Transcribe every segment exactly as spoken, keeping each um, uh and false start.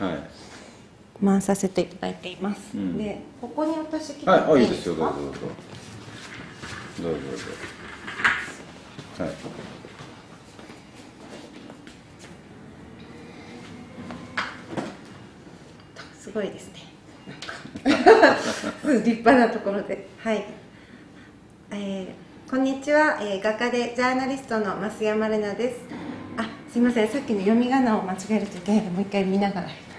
はい、 回させていただいています、うん、でここに私来てはい、いいですよ、どうぞどうぞどうぞどうぞ。はい、 すごいですね、立派なところで。はい、えー、こんにちは、えー、画家でジャーナリストの増山玲奈です。あ、すいません、さっきの読み仮名を間違えるといけないので、もう一回見ながらやります。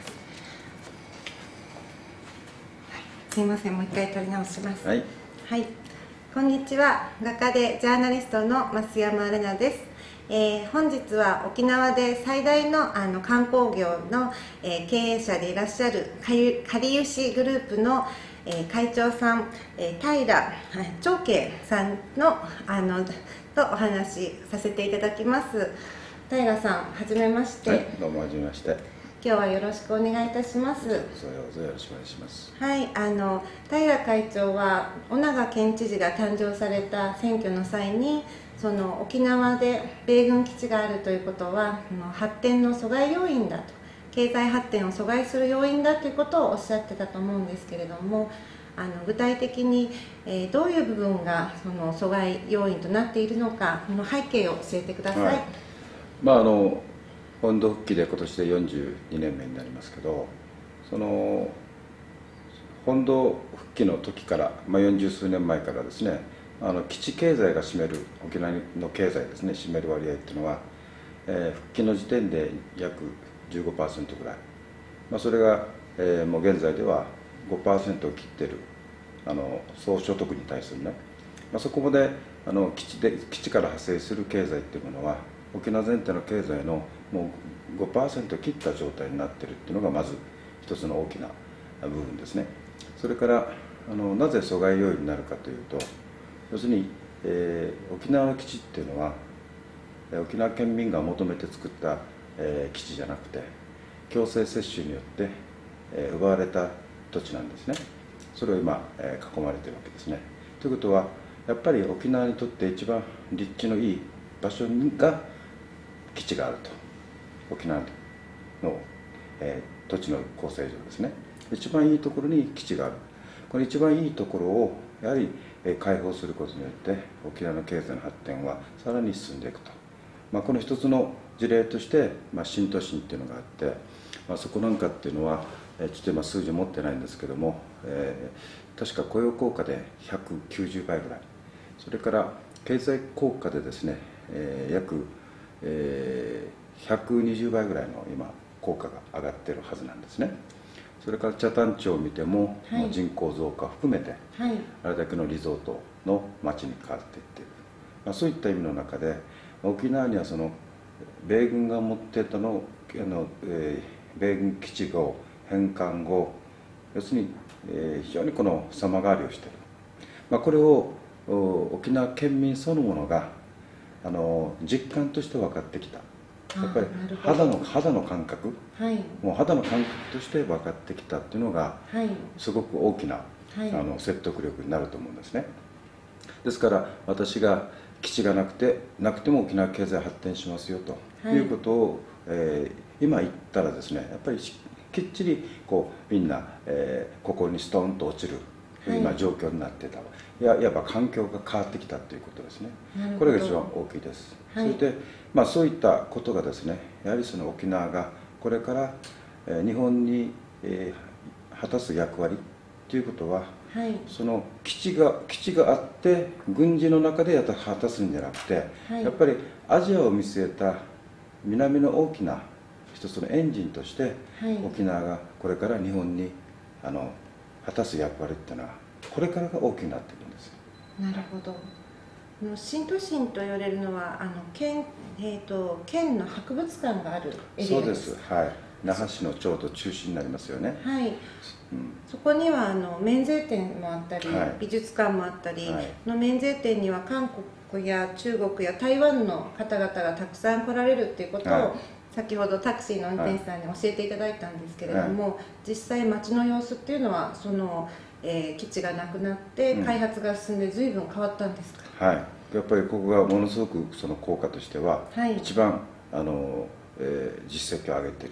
はい、すいません、もう一回取り直します。 はい、 はい、こんにちは、画家でジャーナリストの増山玲奈です。えー、本日は沖縄で最大のあの観光業の、えー、経営者でいらっしゃるかゆかりゆしグループの、えー、会長さん、えー、平長慶さんのあのとお話しさせていただきます。平さん、はじめまして。 はい、どうもはじめまして。 今日はよろしくお願いいたします。 どうぞよろしくお願いします。 はい、あの平会長は尾長県知事が誕生された選挙の際に、その沖縄で米軍基地があるということは発展の阻害要因だと、経済発展を阻害する要因だということをおっしゃってたと思うんですけれども、あの具体的に、えー、どういう部分がその阻害要因となっているのか、この背景を教えてください。はい、 まああの本土復帰で今年でよんじゅうにねんめになりますけど、その本土復帰の時から、まあ、よんじゅうすうねんまえからですね、あの基地経済が占める、沖縄の経済ですね、占める割合っていうのは、えー、復帰の時点で約 じゅうごパーセント ぐらい、まあ、それが、えー、もう現在では ごパーセント を切っている、あの総所得に対するね、まあ、そこまであの基地で基地から派生する経済っていうものは沖縄全体の経済のもう ごパーセント 切った状態になっているっていうのがまず一つの大きな部分ですね。それからあのなぜ阻害要因になるかというと、要するに、えー、沖縄の基地っていうのは沖縄県民が求めて作った、えー、基地じゃなくて強制接種によって、えー、奪われた土地なんですね。それを今、えー、囲まれているわけですね。ということはやっぱり沖縄にとって一番立地のいい場所が基地があると。沖縄の、えー、土地の構成上ですね、一番いいところに基地がある。この一番いいところをやはり、えー、開放することによって沖縄の経済の発展はさらに進んでいくと、まあ、この一つの事例として、まあ、新都心っていうのがあって、まあ、そこなんかっていうのは、えー、ちょっと今数字持ってないんですけども、えー、確か雇用効果でひゃくきゅうじゅうばいぐらい、それから経済効果でですね、えー、約、えーひゃくにじゅうばいぐらいの今効果が上がっているはずなんですね。それから北谷町を見ても、はい、人口増加を含めて、はい、あれだけのリゾートの街に変わっていっている、まあ、そういった意味の中で沖縄にはその米軍が持っていたのあの、えー、米軍基地を返還後、要するに、えー、非常にこの様変わりをしている、まあ、これを沖縄県民そのものがあの実感として分かってきた。やっぱり肌の肌の感覚、はい、もう肌の感覚として分かってきたっていうのが、はい、すごく大きな、はい、あの説得力になると思うんですね。ですから私が基地がなくてなくても沖縄経済発展しますよと、はい、いうことを、えー、今言ったらですね、やっぱりきっちりこうみんな、えー、ここにストンと落ちる今状況になってた、はい、いやいわば環境が変わってきたということですね。これが一番大きいです。はい、それで、まあ、そういったことがですね、やはりその沖縄がこれから、えー、日本に、えー、果たす役割ということは、はい、その基地が基地があって軍事の中でやった果たすんじゃなくて、はい、やっぱりアジアを見据えた南の大きな一つのエンジンとして、はい、沖縄がこれから日本にあの果たす役割っていうのはこれからが大きくなっていくんですよ。 なるほど。新都心と言われるのはあの県、えーと、県の博物館があるエリアです。 そうです、はい、那覇市のちょうど中心になりますよね。 はい、うん、そこにはあの免税店もあったり、はい、美術館もあったり、はい、の免税店には韓国や中国や台湾の方々がたくさん来られるっていうことを、はい、先ほどタクシーの運転手さんに教えていただいたんですけれども、はい、実際街の様子っていうのはその、えー、基地がなくなって開発が進んで随分変わったんですか？ うん、はい、やっぱりここがものすごくその効果としては、はい、一番あの、えー、実績を上げている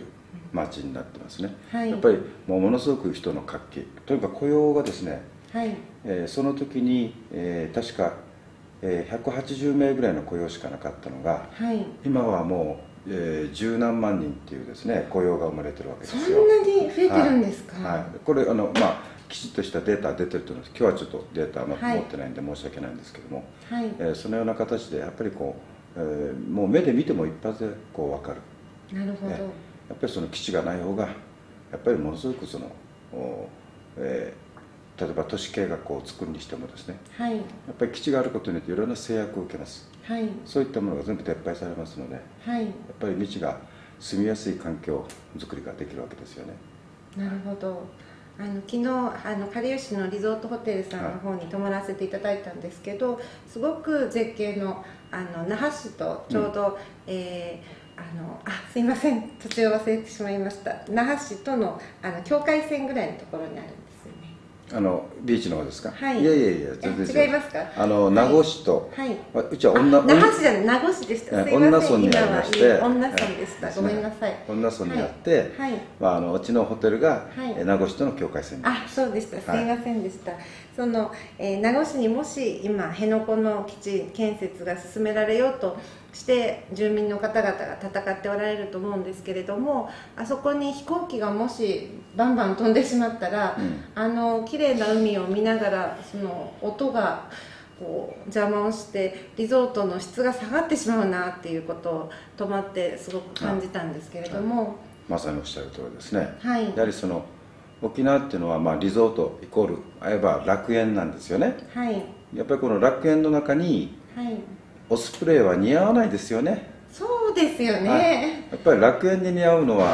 町になってますね、 はい、 やっぱりもうものすごく人の活気というか雇用がですね、 はい、 えー、その時に、えー、確か、えー、ひゃくはちじゅうめいぐらいの雇用しかなかったのが、 はい、 今はもう、えー、十何万人っていうですね雇用が生まれてるわけですよ。 そんなに増えてるんですか？ はいはい、これあの、まあ、きちっとしたデータ出てると思います。今日はちょっとデータ、ま、 はい、 持ってないんで申し訳ないんですけども、 はい、 えー、そのような形でやっぱりこう、えー、もう目で見ても一発でこう分かる。 なるほど、 えー、やっぱりその基地がない方がやっぱりものすごくその、えー、例えば都市計画を作るにしてもですね、 はい、 やっぱり基地があることによっていろんな制約を受けます、 はい、 そういったものが全部撤廃されますので、 はい、 やっぱり基地が住みやすい環境づくりができるわけですよね。 なるほど。あの昨日あのかりゆしのリゾートホテルさんの方に泊まらせていただいたんですけど、はい、すごく絶景のあの那覇市とちょうど、うん、えーあのあすいません、途中忘れてしまいました。那覇市とのあの境界線ぐらいのところにあるんですよね。 あのビーチの方ですか？ はい。 いやいやいや、 全然違いますか？ あの名護市と、 はい、 うちは女那覇市じゃない、名護市でした。すいません、 女村にありまして、 女村でした。ごめんなさい。 女村にあって、はい、まああのうちのホテルが、はい、名護市との境界線に。 あ、そうでした。すいませんでした。はい、その、えー、名護市にもし今辺野古の基地建設が進められようとして住民の方々が戦っておられると思うんですけれども、あそこに飛行機がもしバンバン飛んでしまったら、うん、あの綺麗な海を見ながらその音がこう邪魔をしてリゾートの質が下がってしまうなっていうことを泊まってすごく感じたんですけれども、はい、 まさにおっしゃる通りですね、 はい、 やはりその沖縄っていうのはまあリゾートイコールあえば楽園なんですよね、はい、やっぱりこの楽園の中に、はい、オスプレイは似合わないですよね。 そうですよね、はい、 やっぱり楽園に似合うのは、はい、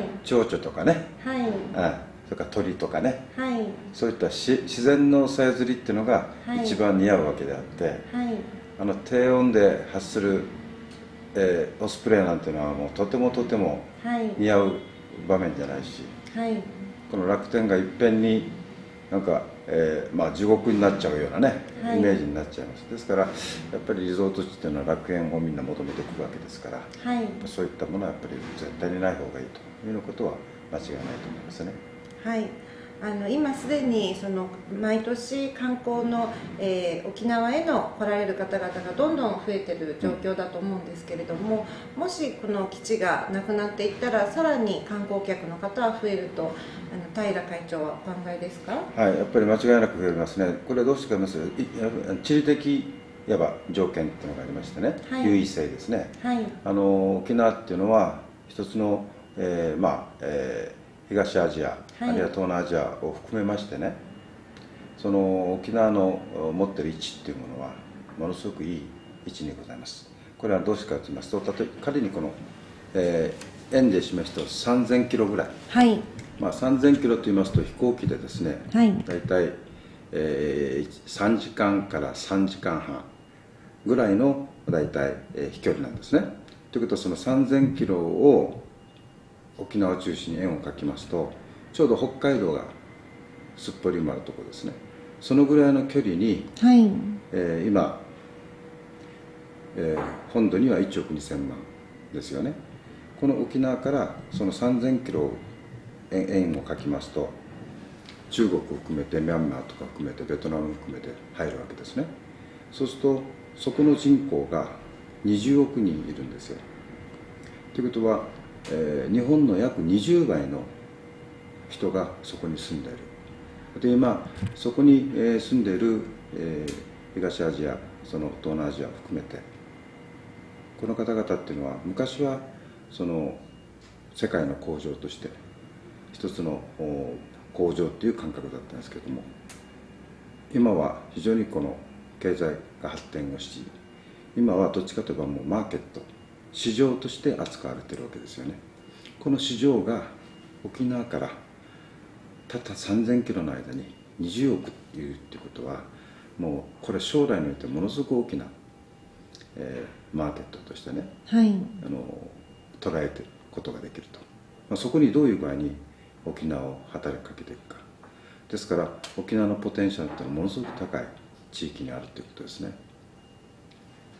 蝶々とかね、はい、それから鳥とかね、はい、そういったし自然のさえずりっていうのが一番似合うわけであって、はい、あの低音で発する、えー、オスプレイなんていうのはもうとてもとても似合う場面じゃないし、はい、この楽天がいっぺんになんか、えーまあ、地獄になっちゃうようなね、はい、イメージになっちゃいます。ですからやっぱりリゾート地っていうのは楽園をみんな求めてくるわけですから、はい、そういったものはやっぱり絶対にない方がいいということは間違いないと思いますね。 はい、あの今すでにその毎年観光の、えー、沖縄への来られる方々がどんどん増えている状況だと思うんですけれども、うん、もしこの基地がなくなっていったらさらに観光客の方は増えるとあの平会長はお考えですか？ はい、やっぱり間違いなく増えますね。これはどうしてかと言いますと地理的いわば条件っていうのがありましてね、はい、優位性ですね、はい、あの沖縄っていうのは一つの、えー、まあ、えー東アジア、はい、あるいは東南アジアを含めましてね、その沖縄の持っている位置っていうものはものすごくいい位置にございます。これはどうしてかと言いますと、例えば仮にこの、えー、円で示すとさんぜんキロぐらい、はい、まあ、さんぜんキロと言いますと飛行機でですね、はい、大体、えー、さんじかんからさんじかんはんぐらいの大体、えー、飛距離なんですね。ということはそのさんぜんキロを沖縄を中心に円を描きますとちょうど北海道がすっぽり埋まるところですね。そのぐらいの距離に、はい、えー、今、えー、本土にはいちおくにせんまんですよね。この沖縄からそのさんぜんキロ円を描きますと中国を含めてミャンマーとか含めてベトナムを含めて入るわけですね。そうするとそこの人口がにじゅうおくにんいるんですよ。ということはえー、日本の約にじゅうばいの人がそこに住んでいる。で今そこに、えー、住んでいる、えー、東アジア、その東南アジアを含めてこの方々っていうのは昔はその世界の工場として一つの工場っていう感覚だったんですけれども、今は非常にこの経済が発展をし、今はどっちかといえばもうマーケット市場として扱われているわけですよね。この市場が沖縄からたったさんぜんキロの間ににじゅうおくいるっていうことはもうこれ将来においてものすごく大きな、えー、マーケットとしてね、はい、あの捉えていることができると、まあ、そこにどういう具合に沖縄を働きかけていくかですから沖縄のポテンシャルっていうのはものすごく高い地域にあるということですね。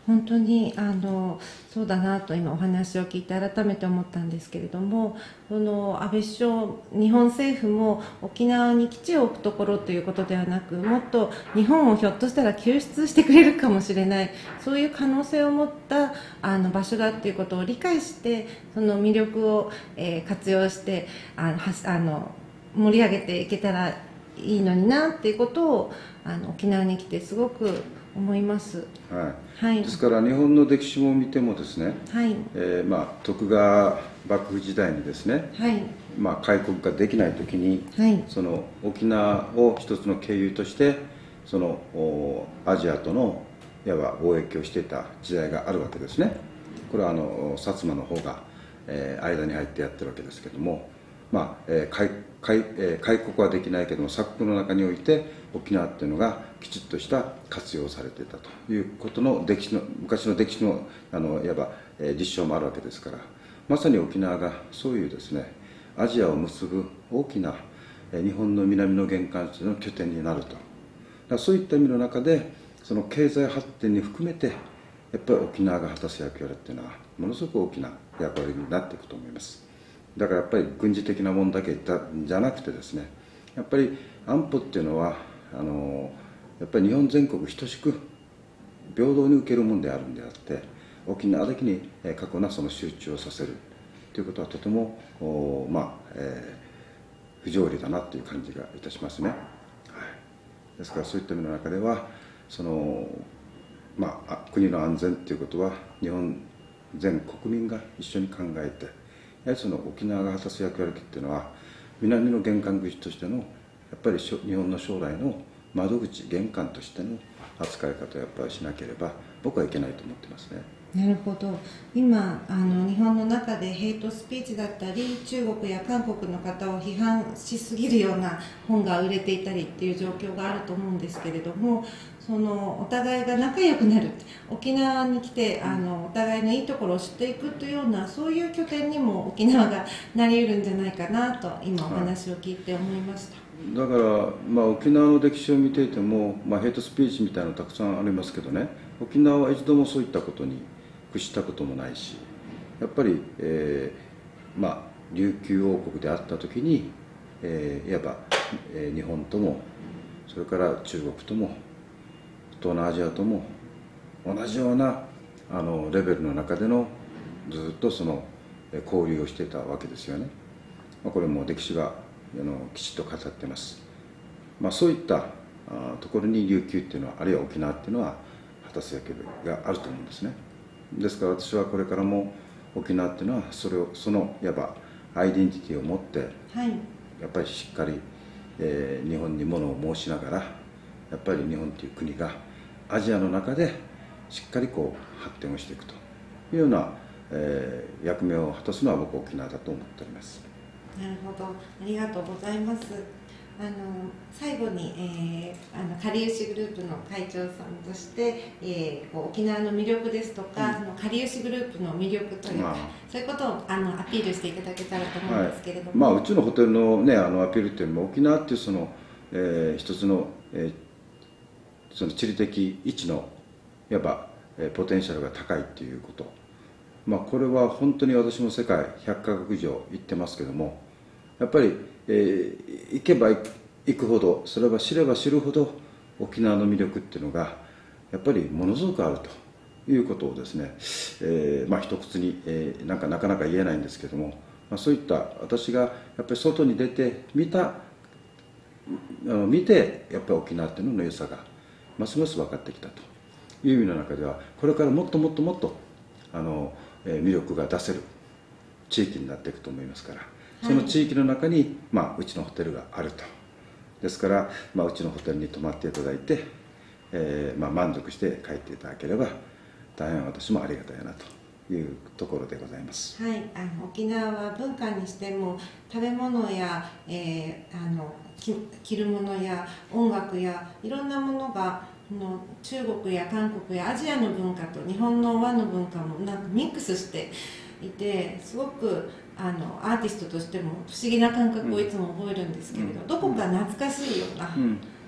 本当にあのそうだなと今お話を聞いて改めて思ったんですけれども、その安倍首相、日本政府も沖縄に基地を置くところということではなく、もっと日本をひょっとしたら救出してくれるかもしれない、そういう可能性を持ったあの場所だということを理解して、その魅力を、えー、活用してあのはあの盛り上げていけたらいいのになっていうことをあの沖縄に来てすごく思います。 はい、 はい、 ですから日本の歴史も見てもですね、 はい、 えーまあ、徳川幕府時代にですね、 はい、 まあ、開国ができない時に、 はい、 その沖縄を一つの経由としてそのアジアとのいわば貿易をしていた時代があるわけですね。これはあの薩摩の方が、えー、間に入ってやってるわけですけども、まあえー、開, 開, えー、開国はできないけども鎖国の中において沖縄っていうのがきちっとした活用されていたということの歴史の昔の歴史のあのいわば、えー、実証もあるわけですから、まさに沖縄がそういうですねアジアを結ぶ大きな、えー、日本の南の玄関地の拠点になると。だからそういった意味の中でその経済発展に含めてやっぱり沖縄が果たす役割っていうのはものすごく大きな役割になっていくと思います。だからやっぱり軍事的なものだけじゃなくてですね、やっぱり安保っていうのはあのやっぱり日本全国等しく平等に受けるものであるんであって、沖縄だけに過去なその集中をさせるということはとてもまあ、えー、不条理だなという感じがいたしますね。はい、ですからそういった意味の中ではその、まあ、国の安全ということは日本全国民が一緒に考えて、やはりその沖縄が果たす役割っていうのは南の玄関口としてのやっぱり日本の将来の窓口玄関としての扱い方をやっぱりしなければ僕はいけないと思ってますね。 なるほど。今あの日本の中でヘイトスピーチだったり中国や韓国の方を批判しすぎるような本が売れていたりっていう状況があると思うんですけれども、そのお互いが仲良くなる、沖縄に来てあのお互いのいいところを知っていくというようなそういう拠点にも沖縄がなり得るんじゃないかなと今お話を聞いて思いました。 はい、だから、まあ、沖縄の歴史を見ていても、まあ、ヘイトスピーチみたいなのたくさんありますけどね、沖縄は一度もそういったことに屈したこともないし、やっぱり、えーまあ、琉球王国であった時に、えー、いわば、えー、日本ともそれから中国とも東南アジアとも同じようなあのレベルの中でのずっとその交流をしていたわけですよね。まあ、これも歴史があのきちっと語っています。まあ、そういったあところに琉球っていうのはあるいは沖縄っていうのは果たす役割があると思うんですね。ですから私はこれからも沖縄っていうのはそれをそのいわばアイデンティティを持って、 はい、 やっぱりしっかり、えー、日本にものを申しながらやっぱり日本という国がアジアの中でしっかりこう発展をしていくというような、えー、役目を果たすのは僕は沖縄だと思っております。 なるほど、ありがとうございます。あの最後に、えー、あのかりゆしグループの会長さんとして、えー、沖縄の魅力ですとか、うん、かりゆしグループの魅力というか、そういうことをあのアピールしていただけたらと思うんですけれども、 はい、まあ、うちのホテルの、ね、あのアピールというのも沖縄っていうその、えー、一つの、えー、その地理的位置のいわば、えー、ポテンシャルが高いということ、まあ、これは本当に私も世界ひゃっカ国以上行ってますけども、やっぱり、えー、行けば行くほど、それは知れば知るほど沖縄の魅力っていうのがやっぱりものすごくあるということをですね、えー、まあ一口に、えー、なんかなかなか言えないんですけども、まあ、そういった私がやっぱり外に出て見たあの見てやっぱり沖縄っていうのの良さがますます分かってきたという意味の中では、これからもっともっともっとあの、えー、魅力が出せる地域になっていくと思いますから、その地域の中に、まあ、うちのホテルがあると。ですから、まあ、うちのホテルに泊まっていただいて、えーまあ、満足して帰っていただければ大変私もありがたいなというところでございます。 はい、あの沖縄は文化にしても食べ物や、えー、あの着るものや音楽やいろんなものがの中国や韓国やアジアの文化と日本の和の文化もなんかミックスしていて、すごくあのアーティストとしても不思議な感覚をいつも覚えるんですけれど、うん、どこか懐かしいような、うん、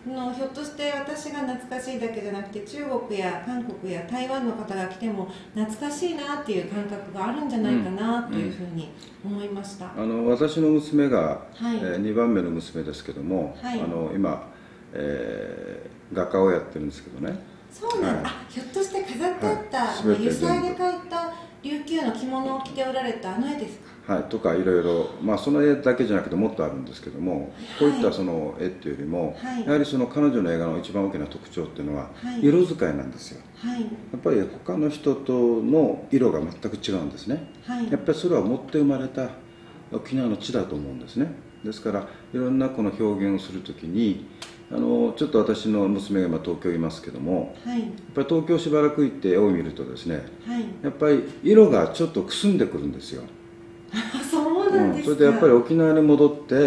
のひょっとして私が懐かしいだけじゃなくて、中国や韓国や台湾の方が来ても懐かしいなっていう感覚があるんじゃないかなというふうに思いました。 うんうん、あの私の娘が、 はい、 えー、にばんめの娘ですけども、はい、あの今、えー、画家をやってるんですけどね。 そうなんだ、はい、ひょっとして飾ってあった、はい、油彩で描いた琉球の着物を着ておられたあの絵ですか？ はい、とかいろいろ、まあ、その絵だけじゃなくてもっとあるんですけども、こういったその絵っていうよりも、はい、やはりその彼女の映画の一番大きな特徴っていうのは、はい、色使いなんですよ、はい、やっぱり他の人との色が全く違うんですね、はい、やっぱりそれは持って生まれた沖縄の地だと思うんですね。ですからいろんなこの表現をするときに、あのちょっと私の娘が今東京いますけども、はい、やっぱり東京しばらく行って絵を見るとですね、はい、やっぱり色がちょっとくすんでくるんですよ。 そうなんですか。 うん、それでやっぱり沖縄に戻って、はい、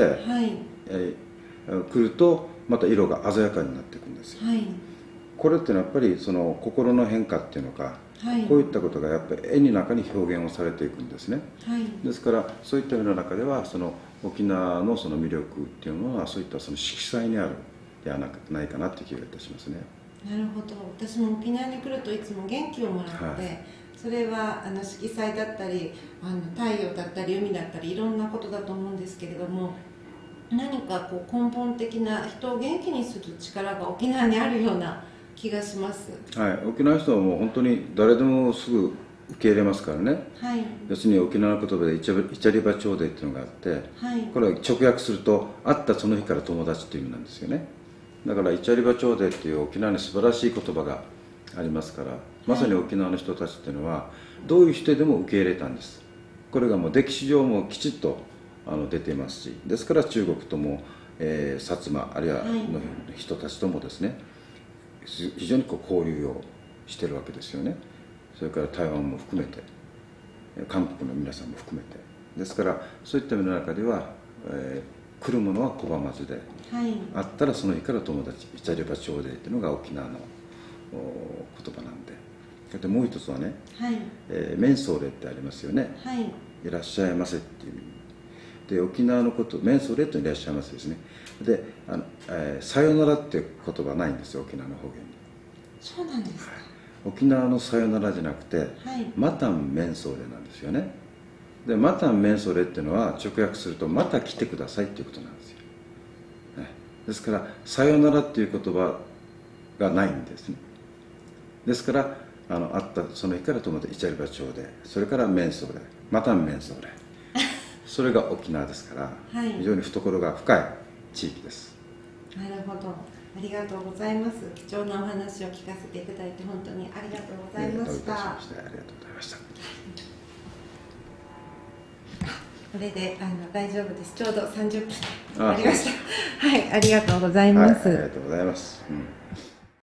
えー、来るとまた色が鮮やかになっていくんですよ、はい、これってのはやっぱりその心の変化っていうのか、はい、こういったことがやっぱり絵の中に表現をされていくんですね、はい、ですからそういったような中ではその沖縄のその魅力っていうのはそういったその色彩にあるではないかなという気がいたしますね。 なるほど。私も沖縄に来るといつも元気をもらって、はい、それはあの色彩だったりあの太陽だったり海だったりいろんなことだと思うんですけれども、何かこう根本的な人を元気にする力が沖縄にあるような気がします。 はい、沖縄の人はもう本当に誰でもすぐ受け入れますからね、はい、要するに沖縄の言葉でイチャリバチョーデっていうのがあって、はい、これは直訳すると会ったその日から友達っていう意味なんですよね。だからイチャリバチョーデっていう沖縄に素晴らしい言葉がありますから、まさに沖縄の人たちっていうのはどういう人でも受け入れたんです。これがもう歴史上もきちっとあの出ていますし、ですから中国とも、えー、薩摩あるいはの人たちともですね、非常にこう交流をしてるわけですよね。それから台湾も含めて韓国の皆さんも含めてですから、そういった意味の中では、えー、来るものは拒まずで、はい、あったらその日から友達、イチャリバチョーデーっていうのが沖縄の言葉なんで。でもう一つはね、はい、えー、メンソーレってありますよね、はい、いらっしゃいませっていう意味で、沖縄のことメンソーレっていらっしゃいませですね。であの、えー、さよならって言葉ないんですよ、沖縄の方言に。 そうなんですか。 沖縄のさよならじゃなくて、はい、マタンメンソーレなんですよね。でマタンメンソーレっていうのは直訳するとまた来てくださいっていうことなんですよ、ね、ですからさよならっていう言葉がないんですね。ですからあの会ったその日から友達イチャリバチョーデ、それからメンソーレ、マタンメンソーレそれが沖縄ですから、はい、非常に懐が深い地域です。 なるほど、ありがとうございます。貴重なお話を聞かせていただいて本当にありがとうございました。 ありがとうございました。 これであの大丈夫です。ちょうどさんじゅっぷんありました。はい、ありがとうございます。 はい、ありがとうございます。うん